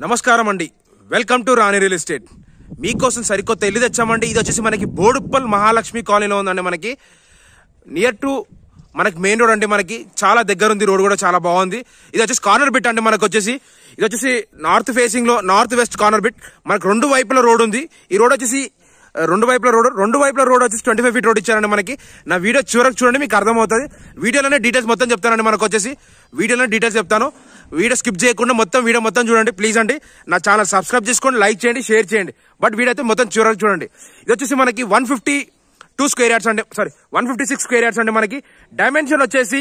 నమస్కారం అండి. Welcome to Rani real estate. మీకోసం సరికొత్త ఇల్లు తెచ్చామండి. ఇది వచ్చేసి మనకి బోడుప్పల్ మహాలక్ష్మి కాలనీలో ఉందండి. మనకి నియర్ టు మనకి మెయిన్ రోడ్ అండి. మనకి చాలా దగ్గర ఉంది. రోడ్ కూడా చాలా బాగుంది. ఇది వచ్చేసి కార్నర్ బిట్ అండి. మనకు వచ్చేసి ఇది వచ్చేసి నార్త్ ఫేసింగ్ లో నార్త్ వెస్ట్ కార్నర్ బిట్. మనకు రెండు వైపుల రోడ్ ఉంది. ఈ రోడ్ వచ్చేసి రెండు వైపుల రోడ్ వచ్చేసి 25 ఫీట్ రోడ్ ఇచ్చారండి. మనకి నా వీడియో చివరకు చూడండి, మీకు అర్థమవుతుంది. వీడియోలోనే డీటెయిల్స్ మొత్తం చెప్తానండి. మనకు వచ్చేసి వీడియోలోనే డీటెయిల్స్ చెప్తాను. వీడియో స్కిప్ చేయకుండా వీడియో మొత్తం చూడండి ప్లీజ్ అండి. నా ఛానల్ సబ్స్క్రైబ్ చేసుకోండి, లైక్ చేయండి, షేర్ చేయండి. బట్ వీడియో అయితే మొత్తం చివరకు చూడండి. ఇది వచ్చేసి మనకి 152 స్క్వేర్ యార్డ్స్ అండి. 156 స్క్వేర్ యార్డ్స్ అండి. మనకి డైమెన్షన్ వచ్చేసి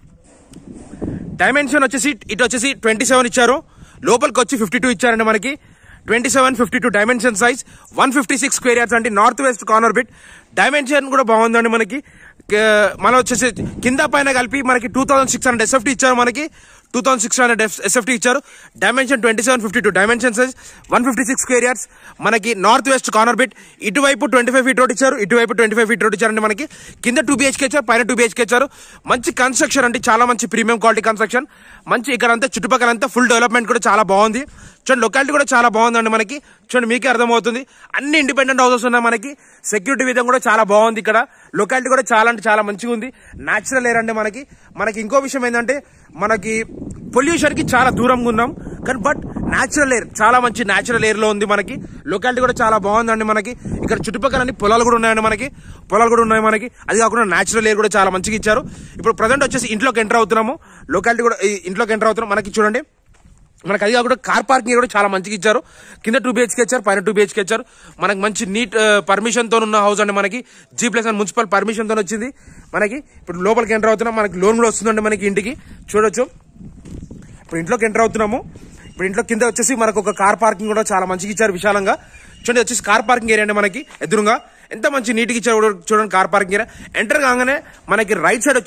ఇటు వచ్చేసి 27 ఇచ్చారు. లోపలికి వచ్చి 52 ఇచ్చారండి. మనకి 27, 52 డైమెన్షన్ సైజ్. 156 స్క్వేర్ యార్డ్స్ అండి. North west corner bit. Dimension కూడా బాగుందండి. మనకి మనం వచ్చేసి కింద పైన కలిపి మనకి 2600 ఎస్ఎఫ్టీ ఇచ్చారు. మనకి 2600 ఎస్ఎఫ్టీ ఇచ్చారు. Dimension 27, 52 dimension size. 156 square yards. మనకి నార్త్ వెస్ట్ కార్నర్ బిట్. ఇటువైపు 25 ఫీట్ రోడ్ ఇచ్చారు, ఇటువైపు 25 ఫీట్ రోడ్ ఇచ్చారండి. మనకి కింద 2 BHK ఇచ్చారు, పైన 2 BHK ఇచ్చారు. మంచి కన్స్ట్రక్షన్ అండి, చాలా మంచి ప్రీమియం క్వాలిటీ కన్స్ట్రక్షన్. మంచి ఇక్కడంతా చుట్టుపక్కలంతా ఫుల్ డెవలప్మెంట్ కూడా చాలా బాగుంది. చూడండి, లొకాలిటీ కూడా చాలా బాగుందండి. మనకి చూడండి, మీకే అర్థమవుతుంది. అన్ని ఇండిపెండెంట్ హౌసెస్ ఉన్నాయి. మనకి సెక్యూరిటీ విధంగా కూడా చాలా బాగుంది. ఇక్కడ లొకాలిటీ కూడా చాలా అంటే చాలా మంచిగా ఉంది. న్యాచురల్ ఎయిర్ అండి. మనకి ఇంకో విషయం ఏంటంటే, మనకి పొల్యూషన్ కి చాలా దూరంగా ఉన్నాం, కానీ బట్ న్యాచురల్ ఎయిర్ చాలా మంచి న్యాచురల్ ఎయిర్ లో ఉంది. మనకి లొకాలిటీ కూడా చాలా బాగుందండి. మనకి ఇక్కడ చుట్టుపక్కల అన్ని పొలాలు కూడా ఉన్నాయండి. మనకి అది కాకుండా న్యాచురల్ ఎయిర్ కూడా చాలా మంచిగా ఇచ్చారు. ఇప్పుడు ప్రజెంట్ వచ్చేసి ఇంట్లోకి ఎంటర్ అవుతున్నాము. లొకాలిటీ కూడా ఇంట్లోకి ఎంటర్ అవుతున్నాం. మనకి చూడండి, మనకి అది కాకుండా కార్ పార్కింగ్ కూడా చాలా మంచిగా ఇచ్చారు. కింద 2 BHK ఇచ్చారు, పైన 2 BHK ఇచ్చారు. మనకి మంచి నీట్ పర్మిషన్ తో ఉన్న హౌస్ అండి. మనకి G+ మున్సిపల్ పర్మిషన్ తో వచ్చింది. మనకి ఇప్పుడు లోపలికి ఎంటర్ అవుతున్నాం. మనకి లోన్ కూడా వస్తుందండి. మనకి ఇంటికి చూడొచ్చు. ఇప్పుడు ఇంట్లోకి ఎంటర్ అవుతున్నాము. ఇప్పుడు ఇంట్లో కింద వచ్చేసి మనకు ఒక కార్ పార్కింగ్ కూడా చాలా మంచిగా ఇచ్చారు, విశాలంగా. చూడండి, వచ్చేసి కార్ పార్కింగ్ ఏరియా అండి. మనకి ఎదురుగా ఎంత మంచి నీట్గా ఇచ్చారు చూడండి. కార్ పార్కింగ్ ఏరియా ఎంటర్ కాగానే మనకి రైట్ సైడ్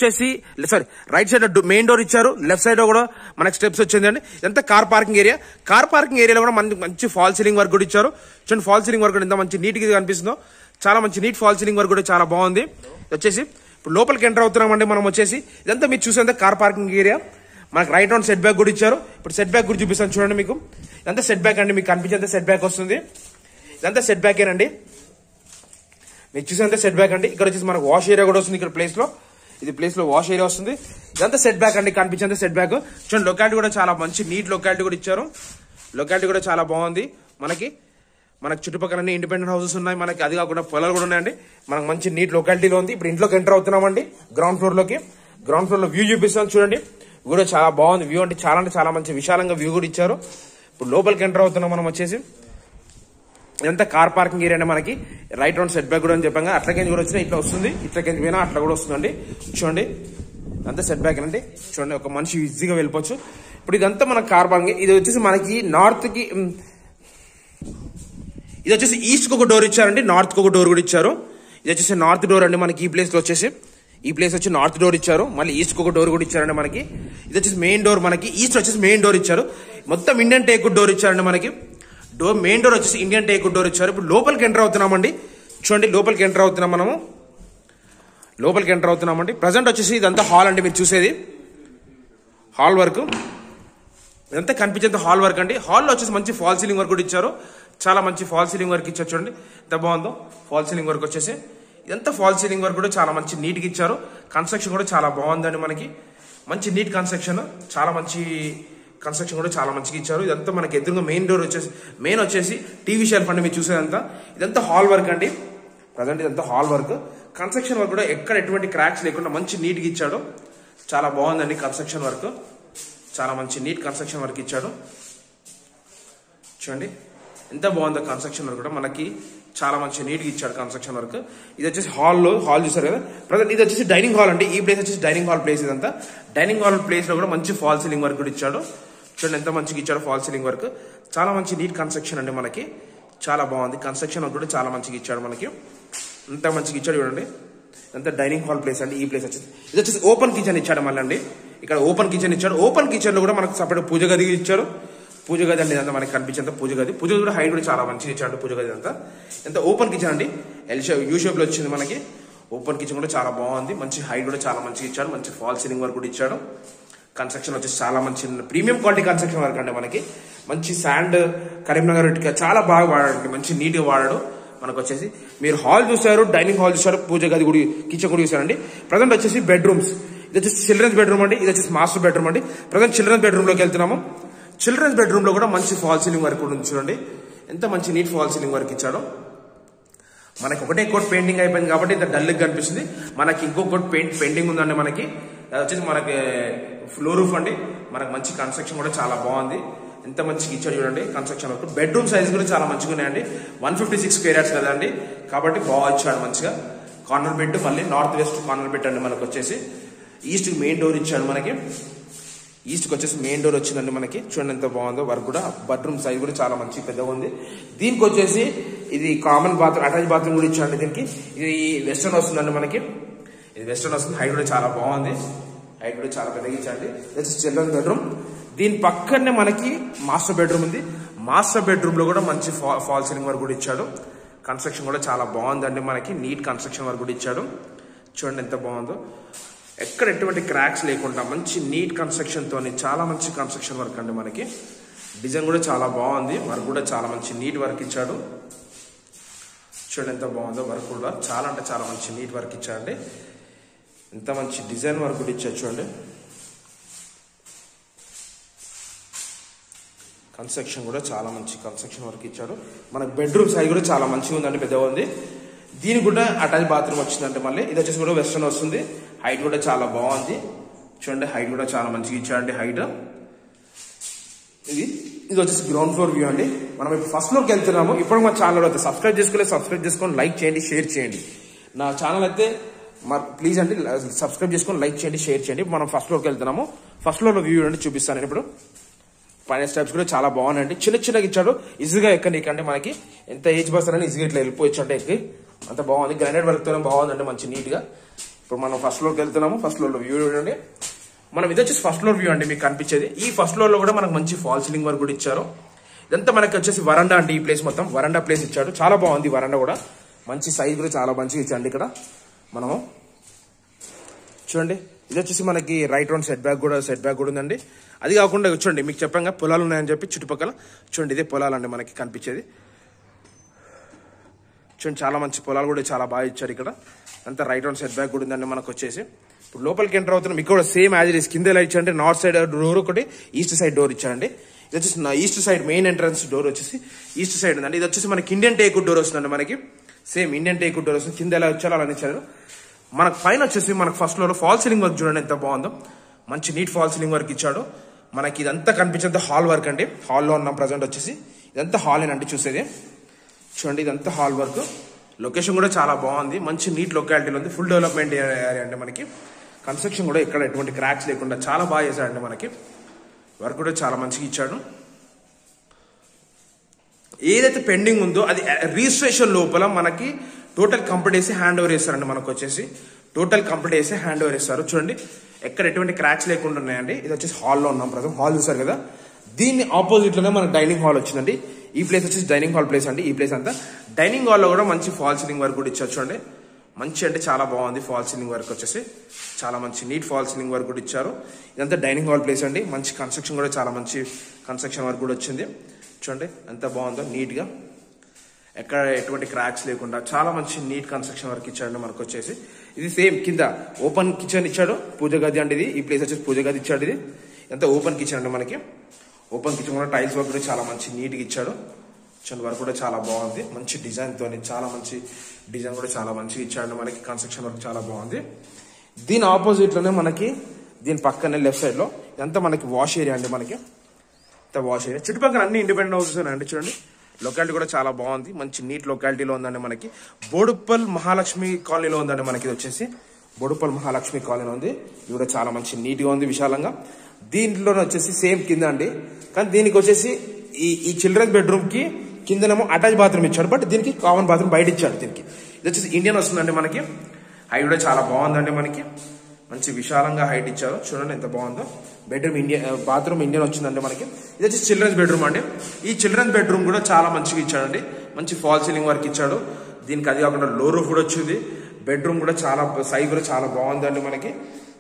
మెయిన్ డోర్ ఇచ్చారు. లెఫ్ట్ సైడ్ కూడా మనకి స్టెప్స్ వచ్చిందండి. ఎంత car parking area. Car parking ఏరియాలో కూడా మంచి ఫాల్ సీలింగ్ వర్క్ కూడా ఇచ్చారు. చూడండి, ఫాల్ సీలింగ్ వర్క్ కూడా ఎంత మంచి నీట్ గా కనిపిస్తుందో. చాలా మంచి నీట్ ఫాల్ సీలింగ్ వర్క్ కూడా చాలా బాగుంది. వచ్చేసి ఇప్పుడు లోపలికి ఎంటర్ అవుతున్నామండి. మనం వచ్చేసి ఇదంతా మీరు చూసేంత కార్ పార్కింగ్ ఏరియా. మనకి రైట్ రౌండ్ సెట్ బ్యాక్ కూడా ఇచ్చారు. ఇప్పుడు సెట్ బ్యాక్ కూడా చూపిస్తాను చూడండి. మీకు ఇదంతా సెట్ బ్యాక్ అండి. మీకు కనిపించేంత సెట్ బ్యాక్ వస్తుంది. ఇదంతా సెట్ బ్యాకేనండి. మీరు చూసేంత సెట్ బ్యాక్ అండి. ఇక్కడ వచ్చేసి మనకు వాష్ ఏరియా కూడా వస్తుంది. ఇక్కడ ప్లేస్ లో వాష్ ఏరియా వస్తుంది. ఇదంతా సెట్ బ్యాక్ అండి, కనిపించేంత సెట్ బ్యాక్. చూడండి, లొకాలిటీ కూడా చాలా మంచి నీట్ లొకాలిటీ కూడా ఇచ్చారు. లొకాలిటీ కూడా చాలా బాగుంది. మనకి చుట్టుపక్కల ఇండిపెండెంట్ హౌసెస్ ఉన్నాయి. మనకి అది కాకుండా పొలాలు కూడా ఉన్నాయండి. మనకు మంచి నీట్ లొకాలిటీలో ఉంది. ఇప్పుడు ఇంట్లోకి ఎంటర్ అవుతున్నామండి. గ్రౌండ్ ఫ్లోర్ లో వ్యూ చూపిస్తాను చూడండి. కూడా చాలా బాగుంది వ్యూ. అంటే చాలా మంచి విశాలంగా వ్యూ కూడా ఇచ్చారు. ఇప్పుడు లోపలికి ఎంటర్ అవుతున్నాం మనం. వచ్చేసి ఇదంతా కార్ పార్కింగ్ ఏరియా. మనకి రైట్ రౌండ్ సెట్ బ్యాక్ కూడా అని చెప్పాగా అట్లకేంది కూడా వచ్చినా ఇట్లా వస్తుంది, ఇట్లకేంది పోయినా అట్లా కూడా వస్తుందండి. చూడండి, అంతా సెట్ బ్యాక్ అండి. చూడండి, ఒక మనిషి ఈజీగా వెళ్ళిపోవచ్చు. ఇప్పుడు ఇదంతా మన కార్ పార్కింగ్. ఇది వచ్చేసి మనకి నార్త్ కి, ఇది వచ్చేసి ఈస్ట్ కి ఒక డోర్ ఇచ్చారండి, నార్త్ కి ఒక డోర్ కూడా ఇచ్చారు. ఇది వచ్చేసి నార్త్ డోర్ అండి. మనకి ఈ ప్లేస్ వచ్చి నార్త్ డోర్ ఇచ్చారు. మళ్ళీ ఈస్ట్ కి ఒక డోర్ కూడా ఇచ్చారండి. మనకి ఇది వచ్చేసి మెయిన్ డోర్. మనకి ఈస్ట్ వచ్చేసి మెయిన్ డోర్ ఇచ్చారు. మొత్తం ఇండియన్ టేక్ డోర్ ఇచ్చారండి. మనకి మెయిన్ డోర్ వచ్చేసి ఇండియన్ టేక్ డోర్ ఇచ్చారు. ఇప్పుడు లోపలికి ఎంటర్ అవుతున్నామండి. చూడండి, లోపలికి ఎంటర్ అవుతున్నామండి. ప్రజెంట్ వచ్చేసి ఇదంతా హాల్ అండి. మీరు చూసేది హాల్ వర్క్. ఇదంతా కనిపించేంత హాల్ వర్క్ అండి. హాల్లో వచ్చేసి మంచి ఫాల్ సీలింగ్ వర్క్ కూడా ఇచ్చారు. చాలా మంచి ఫాల్ సీలింగ్ వర్క్ ఇచ్చారు. చూడండి ఎంత బాగుందో ఫాల్ సీలింగ్ వర్క్ వచ్చేసి. ఇదంతా ఫాల్ సీలింగ్ వర్క్ కూడా చాలా మంచి నీట్ గా ఇచ్చారు. కన్స్ట్రక్షన్ కూడా చాలా బాగుందండి. మనకి మంచి నీట్ కన్స్ట్రక్షన్, చాలా మంచి కన్స్ట్రక్షన్ కూడా చాలా మంచిగా ఇచ్చారు. ఇదంతా మనకి ఎదురుగా మెయిన్ వచ్చేసి టీవీ షెల్ఫ్ అండి. మీరు చూసేదంతా ఇదంతా హాల్ వర్క్ అండి. ప్రజెంట్ ఇదంతా హాల్ వర్క్. కన్స్ట్రక్షన్ వర్క్ కూడా ఎక్కడ ఎటువంటి క్రాక్స్ లేకుండా మంచి నీట్ గా ఇచ్చాడు. చాలా బాగుందండి కన్స్ట్రక్షన్ వర్క్. చాలా మంచి నీట్ కన్స్ట్రక్షన్ వర్క్ ఇచ్చాడు. చూడండి ఎంత బాగుందో కన్స్ట్రక్షన్ వర్క్ కూడా. మనకి చాలా మంచి నీట్ గా ఇచ్చాడు కన్స్ట్రక్షన్ వర్క్. ఇది వచ్చేసి హాల్ చూసారు కదా. ప్రజెంట్ ఇది వచ్చేసి డైనింగ్ హాల్ అండి. ఈ ప్లేస్ వచ్చేసి డైనింగ్ హాల్ ప్లేస్. ఇదంతా డైనింగ్ హాల్ ప్లేస్ లో కూడా మంచి ఫాల్ సీలింగ్ వర్క్ కూడా ఇచ్చాడు. చూడండి ఎంత మంచిగా ఇచ్చాడు ఫాల్ సీలింగ్ వర్క్. చాలా మంచి నీట్ కన్స్ట్రక్షన్ అండి. మనకి చాలా బాగుంది కన్స్ట్రక్షన్ వర్క్ కూడా. చాలా మంచిగా ఇచ్చాడు. మనకి ఎంత మంచిగా ఇచ్చాడు చూడండి. ఎంత డైనింగ్ హాల్ ప్లేస్ అండి. ఈ ప్లేస్ వచ్చేసి ఇది వచ్చేసి ఓపెన్ కిచెన్ ఇచ్చాడు. మళ్ళీ అండి ఇక్కడ ఓపెన్ కిచెన్ ఇచ్చాడు. ఓపెన్ కిచెన్ లో కూడా మనకు సపరేట్ పూజ గది ఇచ్చాడు. పూజ గది అండి ఇదంతా మనకి కనిపించేంత పూజ గది కూడా హైట్ కూడా చాలా మంచిగా ఇచ్చాడు. పూజ గది అంతా ఎంత ఓపెన్ కిచెన్ అండి. యూ షేప్ లో వచ్చింది. మనకి ఓపెన్ కిచెన్ కూడా చాలా బాగుంది. మంచి హైట్ కూడా చాలా మంచిగా ఇచ్చాడు. మంచి ఫాల్ సీలింగ్ వర్క్ కూడా ఇచ్చాడు. కన్స్ట్రక్షన్ వచ్చేసి చాలా మంచి ప్రీమియం క్వాలిటీ కన్స్ట్రక్షన్ వర్క్ అండి. మనకి మంచి శాండ్ కరీంనగర్ ఇటుక చాలా బాగా వాడాడు, మంచి నీట్ గా వాడాడు. మనకు వచ్చేసి మీరు హాల్ చూసారు, డైనింగ్ హాల్ చూసారు, పూజ గది కూడా, కిచెన్ కూడా చూసారండి. ప్రజెంట్ వచ్చేసి బెడ్రూమ్స్, ఇది వచ్చేసి చిల్డ్రన్స్ బెడ్రూమ్ అండి, ఇది వచ్చేసి మాస్టర్ బెడ్రూమ్ అండి. ప్రజెంట్ చిల్డ్రన్స్ బెడ్రూమ్ లోకి వెళ్తున్నాము. చిల్డ్రన్స్ బెడ్రూమ్ లో కూడా మంచి ఫాల్ సీలింగ్ వర్క్ కూడా చూడండి, ఎంత మంచి నీట్ ఫాల్ సీలింగ్ వర్క్ ఇచ్చాడో. మనకి ఒకటే కోట్ పెయింటింగ్ అయిపోయింది కాబట్టి ఇంత డల్ గా కనిపిస్తుంది. మనకి ఇంకో కోట్ పెయింటింగ్ ఉందండి. మనకి వచ్చేసి మనకి ఫ్లోర్ రూఫ్ అండి. మనకి మంచి కన్స్ట్రక్షన్ కూడా చాలా బాగుంది, ఎంత మంచిగా ఇచ్చాడు చూడండి కన్స్ట్రక్షన్ వర్క్. బెడ్రూమ్ సైజ్ కూడా చాలా మంచిగా ఉన్నాయండి, 156 స్క్వేర్ యార్డ్స్ కదండి, కాబట్టి బాగా ఇచ్చాడు మంచిగా. కార్నర్ బెడ్, మళ్ళీ నార్త్ వెస్ట్ కార్నర్ బెడ్ అండి. మనకు వచ్చేసి ఈస్ట్ మెయిన్ డోర్ ఇచ్చాడు. మనకి ఈస్ట్ కి వచ్చేసి మెయిన్ డోర్ వచ్చిందండి. మనకి చూడండి ఎంత బాగుందో వర్క్ కూడా. బెడ్రూమ్ సైజ్ కూడా చాలా మంచి పెద్దగా ఉంది. దీనికి వచ్చేసి ఇది కామన్ బాత్రూమ్, అటాచ్ బాత్రూమ్ కూడా ఇచ్చాడు. దీనికి ఇది వెస్టర్న్ వస్తుందండి. మనకి ఇది వెస్టర్న్ వస్తుంది. హైట్ కూడా చాలా బాగుంది, హైట్ కూడా చాలా పెద్దగా ఇచ్చాడు. ఇది చిల్డ్రన్స్ బెడ్రూమ్. దీని పక్కనే మనకి మాస్టర్ బెడ్రూమ్ ఉంది. మాస్టర్ బెడ్రూమ్ లో కూడా మంచి ఫాల్ సీలింగ్ వర్క్ కూడా ఇచ్చాడు. కన్స్ట్రక్షన్ కూడా చాలా బాగుందండి. మనకి నీట్ కన్స్ట్రక్షన్ వర్క్ కూడా ఇచ్చాడు. చూడండి ఎంత బాగుందో, ఎక్కడ ఎటువంటి క్రాక్స్ లేకుండా మంచి నీట్ కన్స్ట్రక్షన్ తోని చాలా మంచి కన్స్ట్రక్షన్ వర్క్ అండి. మనకి డిజైన్ కూడా చాలా బాగుంది, వర్క్ కూడా చాలా మంచి నీట్ వర్క్ ఇచ్చాడు. చూడండి ఎంత బాగుందో, వర్క్ కూడా చాలా అంటే చాలా మంచి నీట్ వర్క్ ఇచ్చాడండి. ఎంత మంచి డిజైన్ వర్క్ కూడా ఇచ్చాడు చూడండి. కన్స్ట్రక్షన్ కూడా చాలా మంచి కన్స్ట్రక్షన్ వర్క్ ఇచ్చాడు. మనకి బెడ్రూమ్ సైజ్ కూడా చాలా మంచిగా ఉందండి, పెద్దగా ఉంది. దీనికి కూడా అటాచ్ బాత్రూమ్ వచ్చిందంటే మళ్ళీ ఇది వచ్చేసి కూడా వెస్టర్న్ వస్తుంది. హైట్ కూడా చాలా బాగుంది చూడండి, హైట్ కూడా చాలా మంచిగా ఇచ్చాడండి హైట్. ఇది వచ్చేసి గ్రౌండ్ ఫ్లోర్ వ్యూ అండి. మనం ఇప్పుడు ఫస్ట్ ఫ్లోర్కి వెళ్తున్నాము. ఇప్పుడు మా ఛానల్ అయితే సబ్స్క్రైబ్ చేసుకొని లైక్ చేయండి, షేర్ చేయండి. నా ఛానల్ అయితే ప్లీజ్ అండి సబ్స్క్రైబ్ చేసుకొని లైక్ చేయండి, షేర్ చేయండి. మనం ఫస్ట్ ఫ్లోర్కి వెళ్తున్నాము. ఫస్ట్ ఫ్లోర్ లో వ్యూ అండి చూపిస్తాను నేను ఇప్పుడు. పైన స్టెప్స్ కూడా చాలా బాగున్నాయండి, చిన్న చిన్నగా ఇచ్చాడు, ఈజీగా ఎక్కడికంటే మనకి ఎంత ఏజ్ పర్సన్ అని ఈజీగా ఇట్లా వెళ్ళిపోవచ్చు అంటే ఎక్కి, అంత బాగుంది. గ్రానైట్ వర్క్ తో బాగుందండి, మంచి నీట్ గా. ఇప్పుడు మనం ఫస్ట్ ఫ్లోర్కి వెళ్తున్నాము. ఫస్ట్ ఫ్లోర్ లో వ్యూ చూడండి. మనం ఇది వచ్చేసి ఫస్ట్ ఫ్లోర్ వ్యూ అండి మీకు కనిపించేది. ఈ ఫస్ట్ ఫ్లోర్ లో కూడా మనకు మంచి ఫాల్ సీలింగ్ వర్క్ కూడా ఇచ్చారు. ఇదంతా మనకి వచ్చేసి వరండా అండి. ఈ ప్లేస్ మొత్తం వరండా ప్లేస్ ఇచ్చాడు, చాలా బాగుంది. వరండా కూడా మంచి సైజ్ కూడా చాలా మంచిగా ఇచ్చాడు. ఇక్కడ మనము చూడండి, ఇది వచ్చేసి మనకి రైట్ రౌండ్ సెట్ బ్యాక్ కూడా ఉందండి. అది కాకుండా చూడండి, మీకు చెప్పాక పొలాలు ఉన్నాయని చెప్పి చుట్టుపక్కల చూడండి, ఇదే పొలాలండి మనకి కనిపించేది. చూడండి చాలా మంచి పొలాలు కూడా చాలా బాగా ఇచ్చారు. ఇక్కడ అంతా రైట్ రౌండ్ సెట్ బ్యాక్ కూడా ఉందండి మనకు వచ్చేసి. ఇప్పుడు లోపలికి ఎంటర్ అవుతున్నాం. మీకు కూడా సేమ్ యాజ్ ఇట్ ఈస్. కింద ఎలా ఇచ్చారంటే నార్త్ సైడ్ డోర్ ఒకటి, ఈస్ట్ సైడ్ డోర్ ఇచ్చారండి. ఇది వచ్చేసి east side main entrance door వచ్చేసి ఈస్ట్ సైడ్ ఉందండి. ఇది వచ్చేసి మనకి ఇండియన్ టేక్వుడ్ డోర్ వస్తుందండి. మనకి సేమ్ ఇండియన్ టేక్వుడ్ డోర్ వస్తుంది. కింద ఎలా వచ్చారో అలా ఇచ్చారు. మనకు పైన వచ్చేసి మనకు first floor fall ceiling work చూడండి ఎంత బాగుందో, మంచి నీట్ ఫాల్ సీలింగ్ వర్క్ ఇచ్చాడు. మనకి ఇదంతా కనిపించేది హాల్ వర్క్ అండి. హాల్లో ఉన్నాం ప్రజెంట్ వచ్చేసి. ఇదంతా హాల్ ఏనండి చూసేది. చూడండి ఇదంతా హాల్ వర్క్. లొకేషన్ కూడా చాలా బాగుంది, మంచి నీట్ లొకాలిటీలో ఉంది. ఫుల్ డెవలప్మెంట్ ఏరియా అండి మనకి. కన్స్ట్రక్షన్ కూడా ఎక్కడ ఎటువంటి క్రాక్స్ లేకుండా చాలా బాగా చేశాడండి. మనకి వర్క్ కూడా చాలా మంచిగా ఇచ్చాడు. ఏదైతే పెండింగ్ ఉందో అది రిజిస్ట్రేషన్ లోపల మనకి టోటల్ కంప్లీట్ చేసి హ్యాండ్ ఓవర్ చేస్తారండి. మనకు వచ్చేసి టోటల్ కంప్లీట్ చేసి హ్యాండ్ ఓవర్ చేస్తారు. చూడండి ఎక్కడ ఎటువంటి క్రాక్స్ లేకుండా ఉన్నాయండి. ఇది వచ్చేసి హాల్లో ఉన్నాం ప్రజెంట్. హాల్ చూసారు కదా, దీన్ని ఆపోజిట్ లోనే మనకు డైనింగ్ హాల్ వచ్చిందండి. ఈ ప్లేస్ వచ్చేసి డైనింగ్ హాల్ ప్లేస్ అండి. ఈ ప్లేస్ అంతా డైనింగ్ హాల్ లో కూడా మంచి ఫాల్ సీలింగ్ వర్క్ కూడా ఇచ్చారు. చూడండి మంచి అంటే చాలా బాగుంది. ఫాల్ సీలింగ్ వర్క్ వచ్చేసి చాలా మంచి నీట్ ఫాల్ సీలింగ్ వర్క్ కూడా ఇచ్చారు. ఇదంతా డైనింగ్ హాల్ ప్లేస్ అండి. మంచి కన్స్ట్రక్షన్ కూడా చాలా మంచి కన్స్ట్రక్షన్ వర్క్ కూడా వచ్చింది. చూడండి ఎంత బాగుందో నీట్ గా, ఎక్కడ ఎటువంటి క్రాక్స్ లేకుండా చాలా మంచి నీట్ కన్స్ట్రక్షన్ వర్క్ ఇచ్చాడు మనకు వచ్చేసి. ఇది సేమ్ కింద ఓపెన్ కిచెన్ ఇచ్చాడు, పూజ గది అండి ఇది. ఈ ప్లేస్ వచ్చేసి పూజ గది ఇచ్చాడు. ఇది ఎంత ఓపెన్ కిచెన్ అండి మనకి. ఓపెన్ కిచెన్ కూడా టైల్స్ వర్క్ కూడా చాలా మంచి నీట్ గా ఇచ్చాడు. కిచెన్ వర్క్ కూడా చాలా బాగుంది, మంచి డిజైన్ తోని చాలా మంచి డిజైన్ కూడా చాలా మంచిగా ఇచ్చాడు మనకి. కన్స్ట్రక్షన్ వర్క్ చాలా బాగుంది. దీని ఆపోజిట్ లోనే మనకి దీని పక్కనే లెఫ్ట్ సైడ్ లో ఇదంతా మనకి వాష్ ఏరియా అండి. మనకి వాష్ ఏరియా చుట్టుపక్కల అన్ని ఇండిపెండెంట్ హౌసెస్ అండి. చూడండి లొకాలిటీ కూడా చాలా బాగుంది, మంచి నీట్ లొకాలిటీలో ఉందండి మనకి. బోడుప్పల్ మహాలక్ష్మి కాలనీలో ఉందండి మనకి. ఇది వచ్చేసి బోడుప్పల్ మహాలక్ష్మి కాలనీలో ఉంది. ఇది కూడా చాలా మంచి నీట్ గా ఉంది, విశాలంగా. దీంట్లోనే వచ్చేసి సేమ్ కింద అండి, కానీ దీనికి వచ్చేసి ఈ చిల్డ్రన్స్ బెడ్రూమ్ కి కిందనేమో అటాచ్ బాత్రూమ్ ఇచ్చాడు, బట్ దీనికి కామన్ బాత్రూమ్ బయట ఇచ్చాడు. దీనికి ఇది వచ్చేసి ఇండియన్ వస్తుందండి మనకి. హైట్ కూడా చాలా బాగుందండి మనకి, మంచి విశాలంగా హైట్ ఇచ్చారు. చూడండి ఎంత బాగుందో. బెడ్రూమ్ ఇండియన్, బాత్రూమ్ ఇండియన్ వచ్చిందండి మనకి. ఇది వచ్చి చిల్డ్రన్స్ బెడ్రూమ్ అండి. ఈ చిల్డ్రన్స్ బెడ్రూమ్ కూడా చాలా మంచిగా ఇచ్చాడండి, మంచి ఫాల్ సీలింగ్ వర్క్ ఇచ్చాడు. దీనికి అది కాకుండా లో రూఫ్ కూడా వచ్చింది. బెడ్రూమ్ కూడా చాలా సైజ్ కూడా చాలా బాగుందండి మనకి.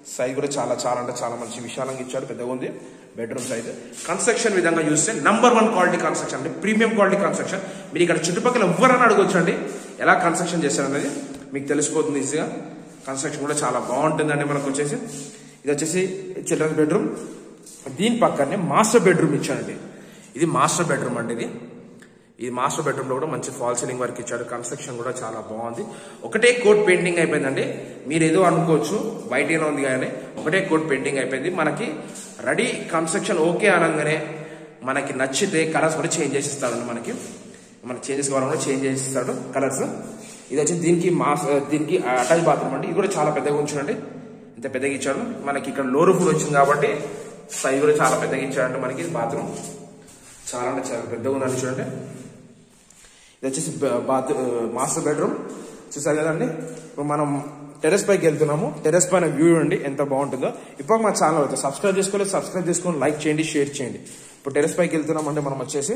సైజ్ కూడా చాలా చాలా అంటే చాలా మంచి విశాలంగా ఇచ్చాడు, పెద్దగా ఉంది బెడ్రూమ్ సైజ్. కన్స్ట్రక్షన్ విధంగా చూస్తే నంబర్ 1 క్వాలిటీ కన్స్ట్రక్షన్ అంటే ప్రీమియం క్వాలిటీ కన్స్ట్రక్షన్. మీరు ఇక్కడ చుట్టుపక్కల ఎవరైనా అడగొచ్చు అండి ఎలా కన్స్ట్రక్షన్ చేశారనేది మీకు తెలిసిపోతుంది ఈజీగా. కన్స్ట్రక్షన్ కూడా చాలా బాగుంటుందండి. మనకు వచ్చేసి ఇది వచ్చేసి చిల్డ్రన్స్ బెడ్రూమ్, దీని పక్కనే మాస్టర్ బెడ్రూమ్ ఇచ్చాడండి. ఇది మాస్టర్ బెడ్రూమ్ అండి. ఇది మాస్టర్ బెడ్రూమ్ లో కూడా మంచి ఫాల్ సీలింగ్ వర్క్ ఇచ్చాడు. కన్స్ట్రక్షన్ కూడా చాలా బాగుంది. ఒకటే కోట్ పెయింటింగ్ అయిపోయిందండి. మీరు ఏదో అనుకోవచ్చు వైట్ ఏదో ఉంది కానీ ఒకటే కోట్ పెయింటింగ్ అయిపోయింది. మనకి రెడీ కన్స్ట్రక్షన్ ఓకే అనగానే మనకి నచ్చితే కలర్స్ కూడా చేంజ్ చేసి ఇస్తాడు. మనకి చేంజెస్ కావాలన్నా చేంజ్ చేసి ఇస్తాడు కలర్స్. ఇది వచ్చి దీనికి అటాచ్ బాత్రూమ్ అండి. ఇది కూడా చాలా పెద్దగా ఉంచాడండి, ఇంత పెద్దగా ఇచ్చాడు. మనకి ఇక్కడ లో రూఫ్ వచ్చింది కాబట్టి సైజ్ కూడా చాలా పెద్దగా ఇచ్చాడండి. మనకి బాత్రూమ్ చాలా అంటే చాలా పెద్దగా ఉందండి. చూడండి ఇది వచ్చేసి మాస్టర్ బెడ్రూమ్ చూసారు కదండి. ఇప్పుడు మనం టెర్రస్ పైకి వెళ్తున్నాము. టెర్రస్ పైన వ్యూ అండి ఎంత బాగుంటుందో. ఇప్పుడు మా ఛానల్ అయితే సబ్స్క్రైబ్ చేసుకొని లైక్ చేయండి, షేర్ చేయండి. ఇప్పుడు టెర్రస్ పైకి వెళ్తున్నాం అంటే మనం వచ్చేసి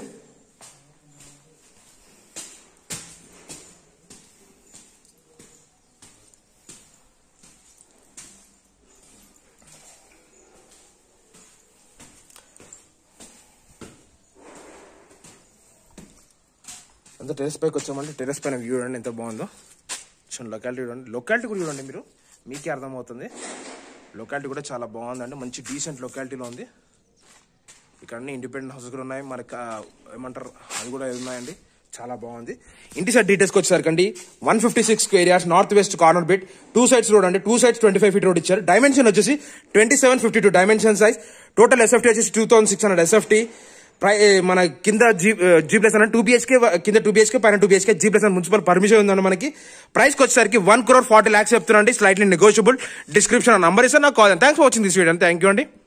అంత టెర్రస్ పైకి వచ్చామంటే టెర్రస్ పైన వ్యూ చూడండి ఎంత బాగుందో. చూడండి లొకాలిటీ చూడండి, లొకాలిటీ కూడా చూడండి, మీరు మీకే అర్థమవుతుంది. లొకాలిటీ కూడా చాలా బాగుందండి, మంచి డీసెంట్ లొకాలిటీలో ఉంది. ఇక్కడ అన్ని ఇండిపెండెంట్ హౌసెస్ కూడా ఉన్నాయి, మనకి ఏమంటారు అది కూడా ఉన్నాయండి, చాలా బాగుంది. ఇంటి సైడ్ డీటెయిల్స్కి వచ్చేసరికి 156 square yards, north west corner bit, 2 sides road అండి. 2 సైడ్స్ 25 feet రోడ్ ఇచ్చారు. డైమెన్షన్ వచ్చేసి 2752 డైమెన్షన్ సైజ్. టోటల్ ఎస్ఎఫ్టీ వచ్చేసి 2600 ఎస్ఎఫ్టీ. మన కింద జీ ప్లస్ అన్న 2 BHK, కింద 2 BHK పైన 2 BHK, G plus municipal permission ఉందండి. మనకి ప్రైస్ వచ్చేసరికి 1,40,00,000 చెప్తున్నాండి, స్లైట్లీ నెగోషియబుల్. డిస్క్రిప్షన్ నంబర్ ఇస్తాను, నాకు call. Thanks for watching this video. Thank you అండి.